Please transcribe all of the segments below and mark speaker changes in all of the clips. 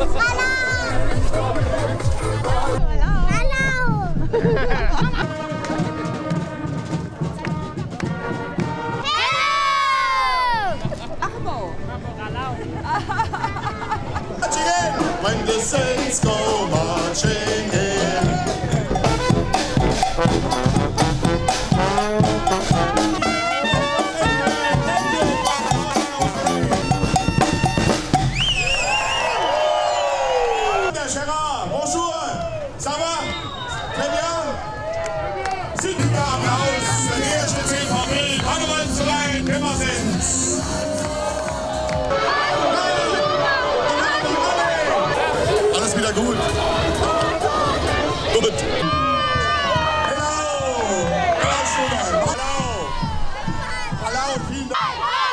Speaker 1: When the saints go marching in. Gérard, bonjour, ça va? Très bien? Super Applaus für die erste CVB Karnevalsverein Pirmasens. Alles wieder gut. Gut. Hallo! Hallo, Schumann! Hallo! Hallo, vielen Dank!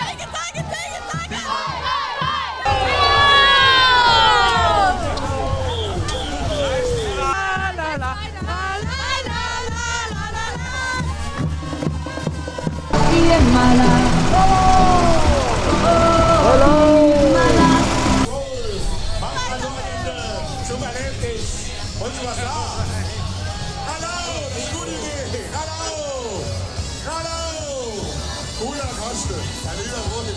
Speaker 1: Zum Erlebnis. Und was da? Hallo, das gute Idee. Hallo. Hallo. Cooler Koste. Ja, lieber Bruder.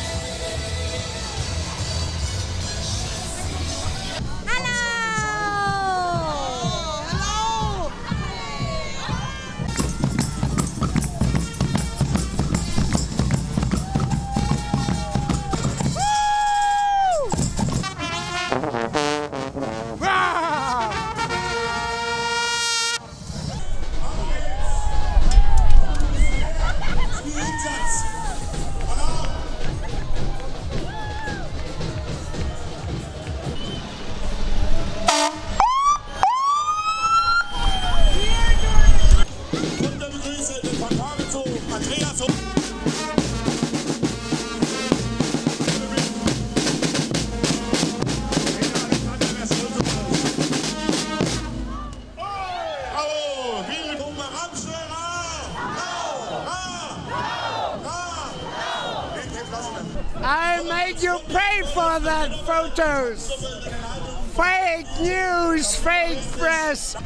Speaker 2: I made you pay for that photos. Fake news, fake press.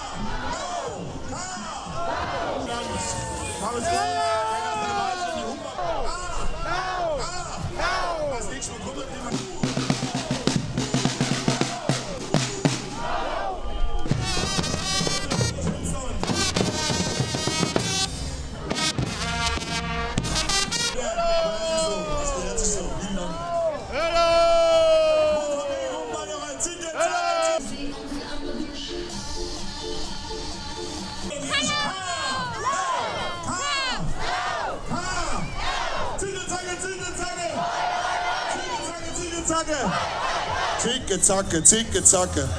Speaker 1: Zicke, zacke, zicke, zacke.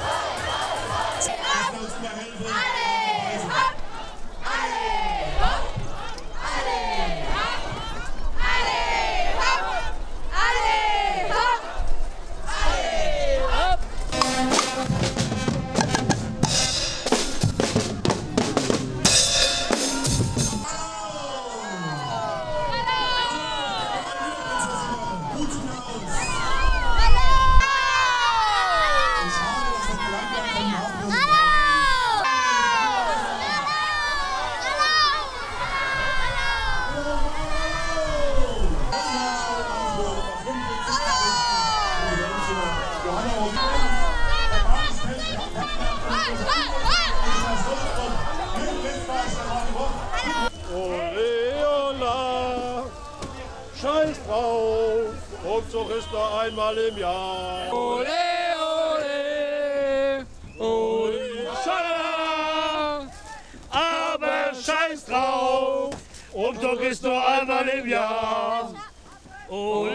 Speaker 3: Scheiß drauf, Umzug ist nur einmal im Jahr.
Speaker 2: Ole, ole, ole,
Speaker 3: Schalala, aber scheiß drauf, Umzug ist nur einmal im Jahr. Ole.